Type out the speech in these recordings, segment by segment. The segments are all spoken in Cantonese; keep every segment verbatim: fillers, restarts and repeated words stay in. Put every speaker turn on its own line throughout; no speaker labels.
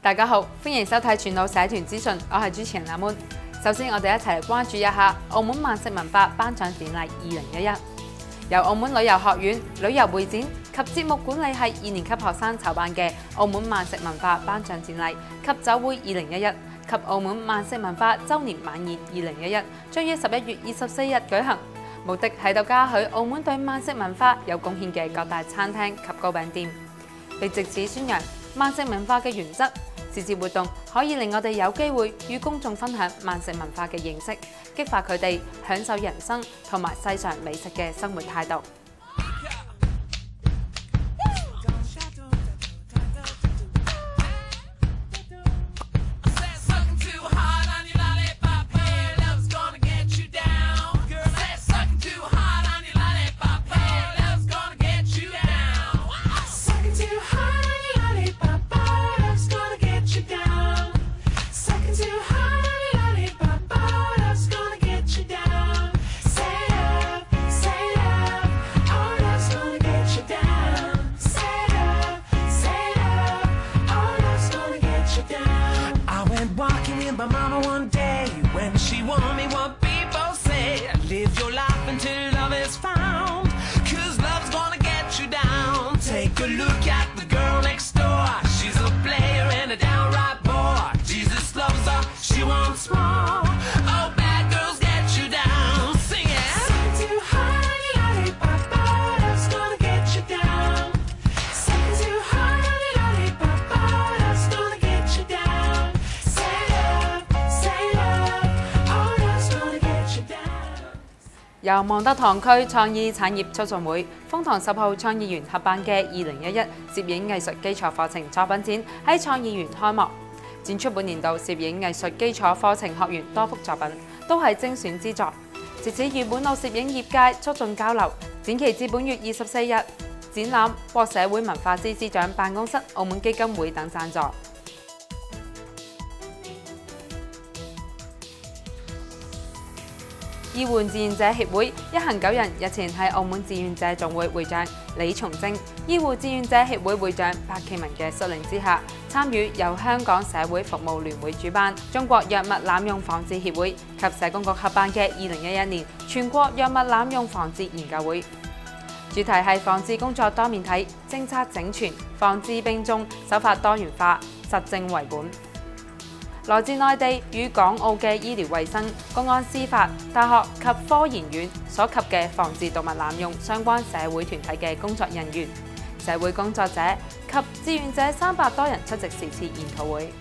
大家好，歡迎收睇全澳社團資訊，我係主持人阿 moon。首先，我哋一齊嚟關注一下澳門萬食文化頒獎典禮二零一一，由澳門旅遊學院旅遊會展及節目管理系二年級學生籌辦嘅澳門萬食文化頒獎典禮及酒會二零一一及澳門萬食文化週年晚宴二零一一，將於十一月二十四日舉行。目的係到嘉許澳門對萬食文化有貢獻嘅各大餐廳及糕餅店，並藉此宣揚萬食文化嘅原則。是次活動可以令我哋有機會與公眾分享萬食文化嘅認識，激發佢哋享受人生同埋世上美食嘅生活態度。
My mama one day when she warned me what people say, live your life until love is found, cause love's gonna get you down. Take a look at the girl next door, she's a player and a downright bore. Jesus loves her, she wants more. Oh, bad girls get you down. Sing it. Second too hard on your lollipop, love's gonna get you down. Second too hard on your lollipop, love's gonna get you down. Say love.
由望德堂區創意產業促進會、風堂十號創意園合辦嘅二零一一攝影藝術基礎課程作品展喺創意園開幕，展出本年度攝影藝術基礎課程學員多幅作品，都係精選之作。藉此與本澳攝影業界促進交流。展期至本月二十四日，展覽獲社會文化司司長辦公室、澳門基金會等贊助。醫護志願者協會一行九人日前喺澳門志願者總會會長李松晶、醫護志願者協會會長白其文嘅率領之下，參與由香港社會服務聯會主辦、中國藥物濫用防治協會及社工局合辦嘅二零一一年全國藥物濫用防治研究會。主題係防治工作多面體、政策整全、防治並重、手法多元化、實證為本。來自內地與港澳嘅醫療衛生、公安司法、大學及科研院所及嘅防治毒物濫用相關社會團體嘅工作人員、社會工作者及志願者三百多人出席是次研討會。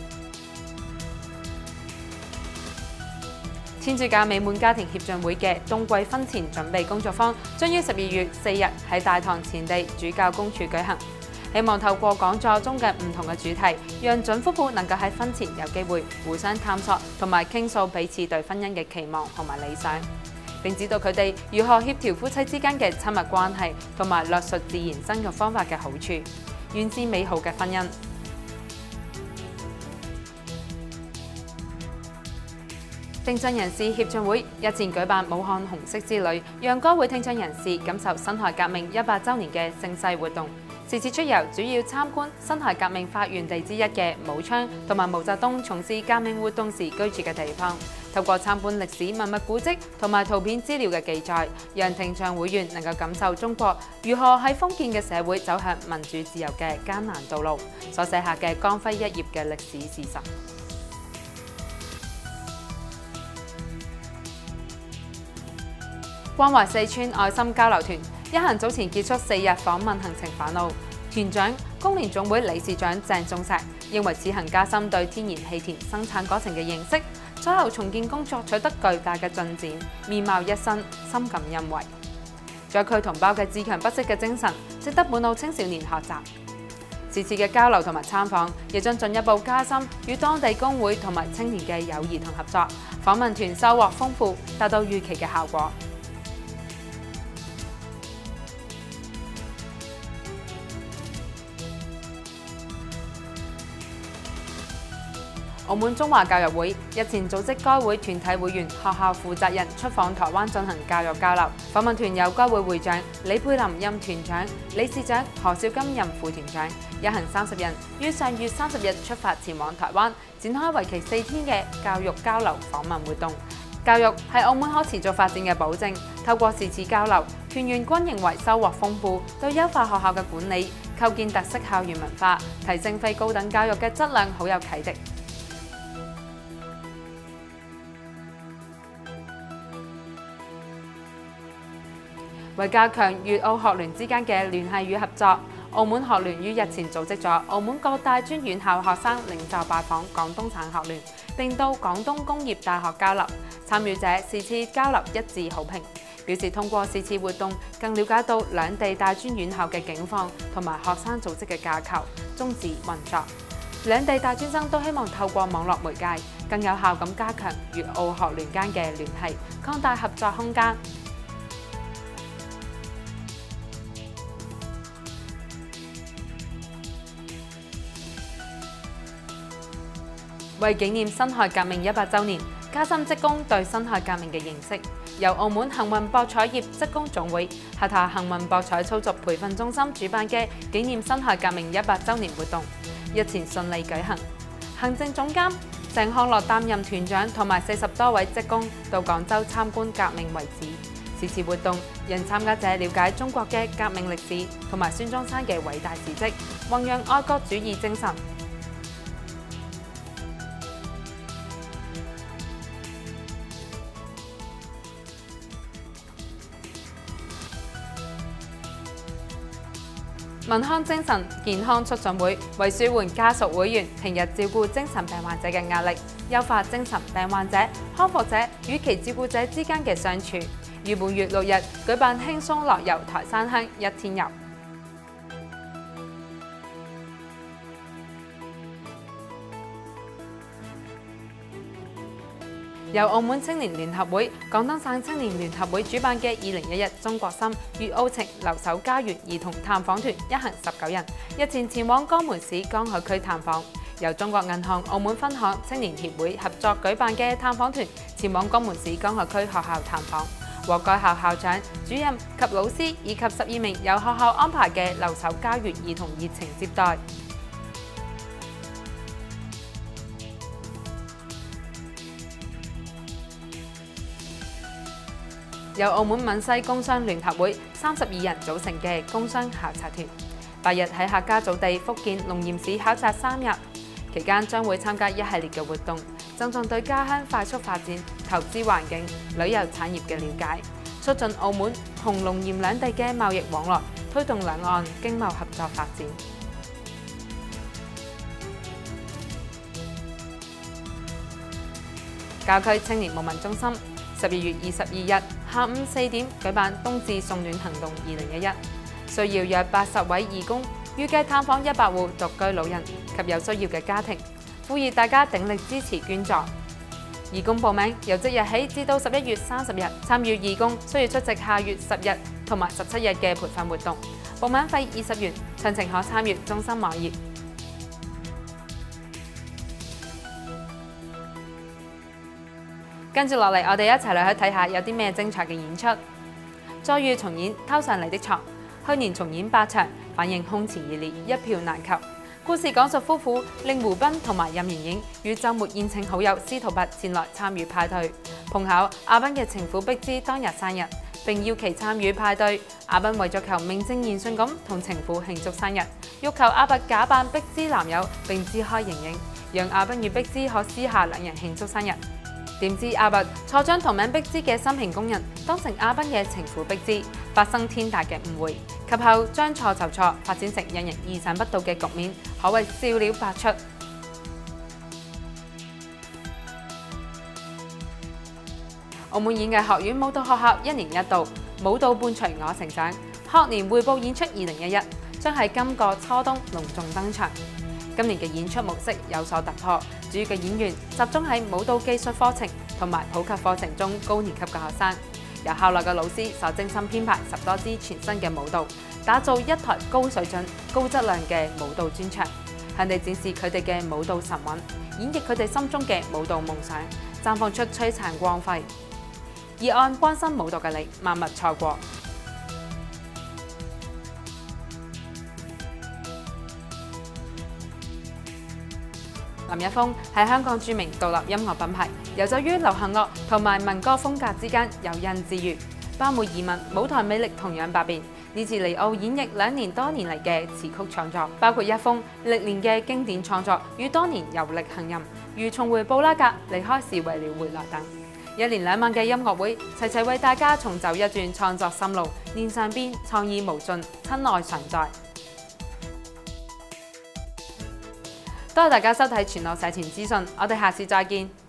天主教美滿家庭協進會嘅冬季婚前準備工作坊將於十二月四日喺大堂前地主教公署舉行。希望透過講座中嘅唔同嘅主題，讓準夫婦能夠喺婚前有機會互相探索同埋傾訴彼此對婚姻嘅期望同埋理想，並指導佢哋如何協調夫妻之間嘅親密關係同埋論述自然生育方法嘅好處，願致美好嘅婚姻。聽障人士協進會日前舉辦武漢紅色之旅，讓該會聽障人士感受辛亥革命一百週年嘅盛世活動。是次出遊主要參觀辛亥革命發源地之一嘅武昌同埋毛澤東從事革命活動時居住嘅地方，透過參觀歷史文物古蹟同埋圖片資料嘅記載，讓聽障會員能夠感受中國如何喺封建嘅社會走向民主自由嘅艱難道路所寫下嘅光輝一頁嘅歷史事實。關懷四川愛心交流團一行早前結束四日訪問行程返澳，團長、工聯總會理事長鄭仲石認為此行加深對天然氣田生產過程嘅認識，左右重建工作取得巨大嘅進展，面貌一新，深感欣慰。在佢同胞嘅自強不息嘅精神，值得本澳青少年學習。此次嘅交流同埋參訪，亦將進一步加深與當地工會同埋青年嘅友誼同合作。訪問團收穫豐富，達到預期嘅效果。 澳門中華教育會日前組織該會團體會員、學校負責人出訪台灣進行教育交流。訪問團由該會會長李佩林任團長，理事長何少金任副團長，一行三十人於上月三十日出發前往台灣，展開為期四天嘅教育交流訪問活動。教育係澳門可持續發展嘅保證，透過是次交流，團員均認為收穫豐富，對優化學校嘅管理、構建特色校園文化、提升非高等教育嘅質量好有啟迪。為加強粵澳學聯之間嘅聯繫與合作，澳門學聯於日前組織咗澳門各大專院校學生領袖拜訪廣東省學聯，並到廣東工業大學交流。參與者是次交流一致好評，表示通過是次活動，更了解到兩地大專院校嘅境況同埋學生組織嘅架構、宗旨運作。兩地大專生都希望透過網絡媒介，更有效咁加強粵澳學聯間嘅聯繫，擴大合作空間。為紀念辛亥革命一百週年，加深職工對辛亥革命嘅認識，由澳門幸運博彩業職工總會轄下幸運博彩操作培訓中心主辦嘅紀念辛亥革命一百週年活動，日前順利舉行。行政總監鄭康樂擔任團長，同埋四十多位職工到廣州參觀革命遺址。是次活動讓參加者了解中國嘅革命歷史同埋孫中山嘅偉大事蹟，弘揚愛國主義精神。民康精神健康促進會為舒緩家屬會員平日照顧精神病患者嘅壓力，優化精神病患者、康復者與其照顧者之間嘅相處，於本月六日舉辦輕鬆樂遊台山鄉一天遊。由澳門青年聯合會、廣東省青年聯合會主辦嘅二零一一中國心粵澳情留守家園兒童探訪團一行十九人，日前前往江門市江海區探訪。由中國銀行澳門分行青年協會合作舉辦嘅探訪團，前往江門市江海區學校探訪，獲該校校長、主任及老師以及十二名由學校安排嘅留守家園兒童熱情接待。由澳門閩西工商聯合會三十二人組成嘅工商考察團，八日喺客家祖地福建龍巖市考察三日，期間將會參加一系列嘅活動，增進對家鄉快速發展、投資環境、旅遊產業嘅了解，促進澳門同龍巖兩地嘅貿易往來，推動兩岸經貿合作發展。郊區青年牧民中心十二月二十二日下午四點舉辦冬至送暖行動二零一一，需要約八十位義工，預計探訪一百戶獨居老人及有需要嘅家庭，呼籲大家鼎力支持捐助。義工報名由即日起至到十一月三十日，參與義工需要出席下月十日同埋十七日嘅培訓活動，報名費二十元，詳情可參閱中心網頁。跟住落嚟，我哋一齊嚟去睇下有啲咩精彩嘅演出。再遇重演《偷上你的床》，去年重演八場，反應空前熱烈，一票難求。故事講述夫婦令胡斌同埋任盈盈與週末宴請好友司徒拔前來參與派對，碰巧阿斌嘅情婦碧芝當日生日，並邀其參與派對。阿斌為咗求名正言順咁同情婦慶祝生日，欲求阿拔假扮碧芝男友並支開盈盈，讓阿斌與碧芝可私下兩人慶祝生日。點知阿拔錯將同名碧芝嘅新平工人當成阿斌嘅情婦碧芝，發生天大嘅誤會，及後將錯就錯發展成讓人意想不到嘅局面，可謂笑料百出。澳門演藝學院舞蹈學校一年一度舞蹈伴隨我成長學年匯報演出二零一一將喺今個初冬隆重登場。今年嘅演出模式有所突破，主要嘅演員集中喺舞蹈技術課程同埋普及課程中高年級嘅學生，由校內嘅老師所精心編排十多支全新嘅舞蹈，打造一台高水準、高質量嘅舞蹈專場。 向你展示佢哋嘅舞蹈神韻，演繹佢哋心中嘅舞蹈夢想，綻放出璀璨光輝。熱愛關心舞蹈嘅你，萬勿錯過。林一峰係香港著名獨立音樂品牌，遊走於流行樂同埋民歌風格之間，游刃自如。包括移民，舞台魅力同樣百變。呢次嚟澳演繹兩年多年嚟嘅詞曲創作，包括一峰歷年嘅經典創作與多年遊歷行吟，如重回布拉格、離開是為了回來等。一連兩晚嘅音樂會，齊齊為大家重走一段創作心路，年上邊創意無盡，親愛常在。多謝大家收睇全澳社團資訊，我哋下次再見。